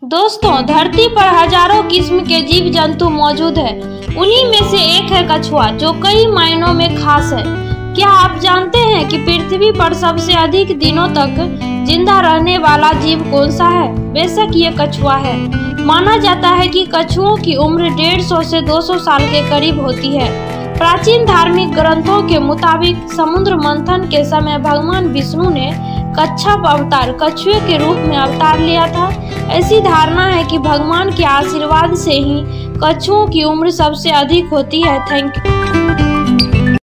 दोस्तों, धरती पर हजारों किस्म के जीव जंतु मौजूद है। उन्हीं में से एक है कछुआ, जो कई मायनों में खास है। क्या आप जानते हैं कि पृथ्वी पर सबसे अधिक दिनों तक जिंदा रहने वाला जीव कौन सा है? बेशक ये कछुआ है। माना जाता है कि कछुओं की उम्र 150 से 200 साल के करीब होती है। प्राचीन धार्मिक ग्रंथों के मुताबिक समुद्र मंथन के समय भगवान विष्णु ने कच्छप अवतार कछुए के रूप में अवतार लिया था। ऐसी धारणा है कि भगवान के आशीर्वाद से ही कछुओं की उम्र सबसे अधिक होती है। Thank you.